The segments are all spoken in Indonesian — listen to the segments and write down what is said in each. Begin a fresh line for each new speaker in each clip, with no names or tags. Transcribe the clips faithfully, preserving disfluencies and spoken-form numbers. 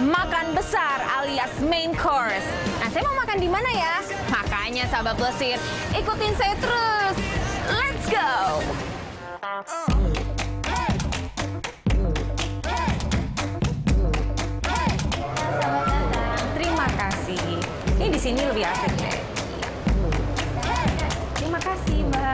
makan besar alias main course. Nah, saya mau makan di mana ya? Makanya sahabat Blesir, ikutin saya terus. Let's go! Terima kasih. Ini di sini lebih asik deh. Terima kasih, Mbak.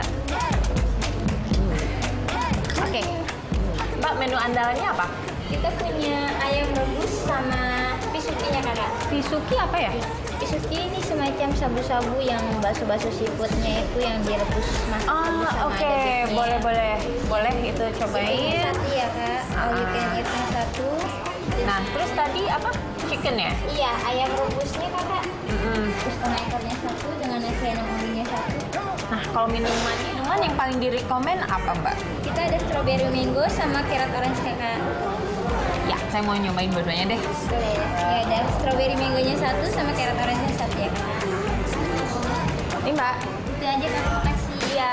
Oke, Mbak, menu andalannya apa?
Kita punya ayam rebus sama pisukinya kakak.
Pisuki apa ya?
Pisuki ini semacam sabu-sabu yang bakso-bakso seafoodnya itu yang direbus masuk
Oh,
sama
oke, okay. boleh boleh boleh itu cobain.
Satu ya kak, all you can eat-nya satu.
Nah, terus tadi apa? Chicken ya?
Iya, ayam rebusnya kakak.
Mm-hmm.
Terus setengah ekornya satu dengan nasi ayam oninya satu.
Nah, kalau minuman minuman yang paling direkomen apa, Mbak?
Kita ada strawberry mango sama carrot orange kakak.
Ya, saya mau nyobain dua-duanya deh.
Boleh. Ya ada strawberry mangonya satu sama carrot orange satu ya kak.
Ini Mbak.
Itu aja kakak, makasih ya.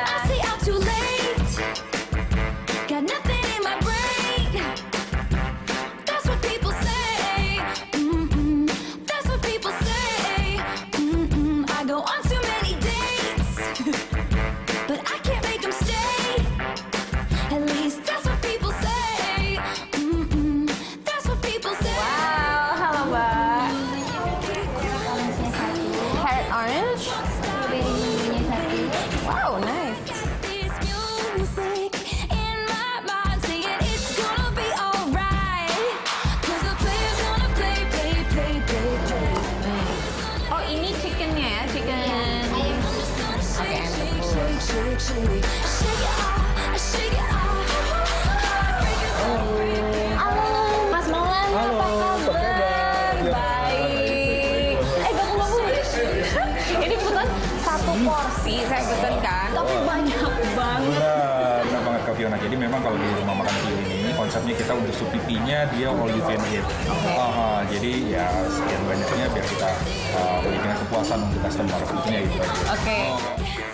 Mas Maulan, apa kabar? Baik. Eh, gabung-gabung. Ini kebetulan satu porsi saya pesankan, tapi banyak banget.
Benar banget Kak Fiona. Jadi memang kalau di rumah makan Pio ini konsepnya kita untuk sup pipinya dia all you can eat.
Okay.
Uh, jadi ya sekian banyaknya biar kita uh, berikan kepuasan untuk customer tentunya itu aja.
Oke. Okay. Oh.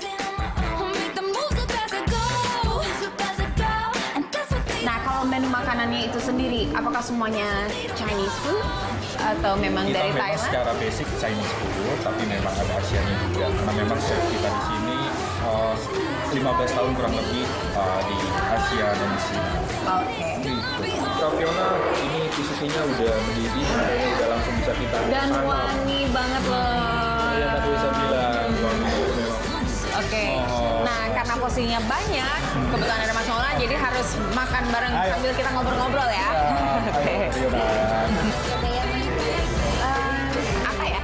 Menu makanannya itu sendiri, apakah semuanya Chinese food atau memang
kita
dari
memang
Thailand?
Secara basic Chinese food, tapi memang ada Asianya juga. Karena memang chef kita di sini uh, lima belas tahun kurang lebih uh, di Asia dan di sini.
Oke. Okay.
Kak Fiona, ini pisukinya udah mendidih, kayaknya udah langsung bisa kita
dan
sana.
Wangi banget loh.
Iya, tadi saya bilang wangi.
Oke, okay.
Oh.
Nah karena porsinya banyak, kebetulan ada Mas Maulan, jadi harus makan bareng
Ayo.
sambil kita ngobrol-ngobrol ya. Oke. Apa ya?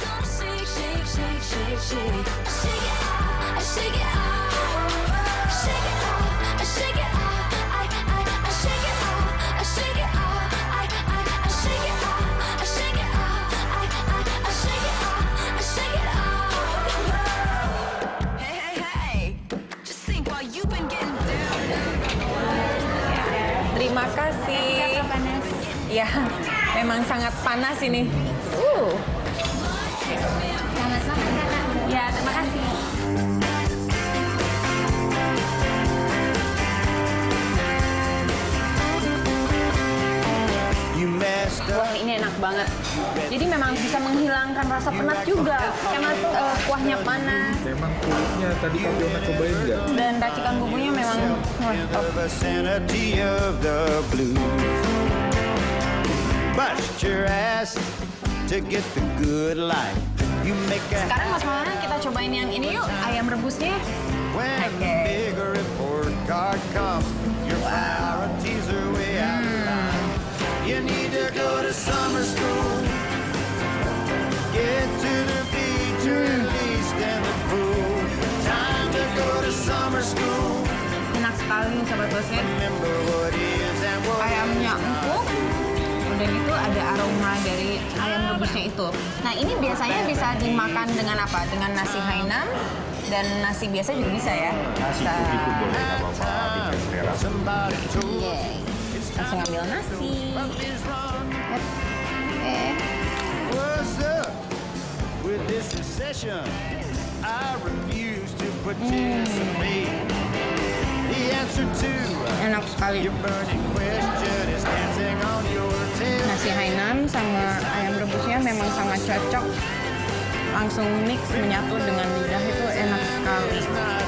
Terima kasih.
Panas.
Ya, memang sangat panas ini. Uh.
Selamat makan kakak.
Ya, terima kasih. Wah, ini enak banget. Jadi memang bisa menghilangkan rasa penat juga. Karena uh, kuahnya panas.
Memang kulitnya tadi Kak Fiona cobain nggak?
Dan racikan bumbunya memang wah, top. Sekarang Mas Maulan kita cobain yang ini yuk, ayam rebusnya. Oke.
You need to go to summer school. Get to the beach or at least in the pool. Time to go to summer school.
Enak sekali sahabat Blesir.
Remember what is and what
Ayamnya empuk. Udah gitu ada aroma dari ayam rebusnya itu. Nah ini biasanya bisa dimakan dengan apa? Dengan nasi Hainan dan nasi biasa juga bisa ya.
Nasi putih pun boleh, nggak apa-apa. Bikin selera.
somebody told.
Yeay. Langsung ambil nasi. Yep. Eh.
What's up with this recession? I refuse to participate. The answer to
Enak sekali.
your burning question is dancing on your tail.
Nasi nasi Hainan sama ayam rebusnya memang sangat cocok. Langsung mix menyatu dengan lidah, itu enak sekali.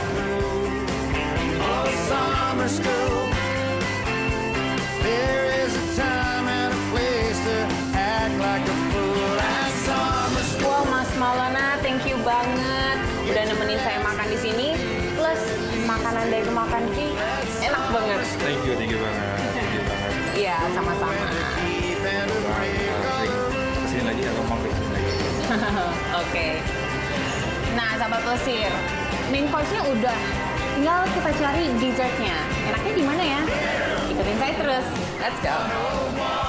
Summer school. There is a time and a place to act like a fool at summer school.
Wow, Mas Maulana, thank you banget udah nemenin saya makan di sini. Plus makanan dari Rumah Kanki enak banget.
Thank you, thank you banget. Thank you banget.
Iya, sama-sama.
Kesini lagi atau mampir kesini lagi?
Oke. Nah, sahabat Plesir, main course-nya udah. Tinggal kita cari dessertnya. Enaknya di mana ya? Ikutin saya terus. Let's go.